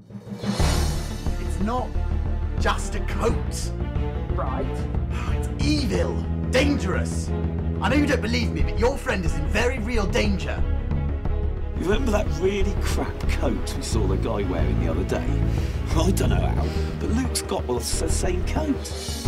It's not just a coat. Right. It's evil, dangerous. I know you don't believe me, but your friend is in very real danger. You remember that really crap coat we saw the guy wearing the other day? I don't know how, but Luke's got the same coat.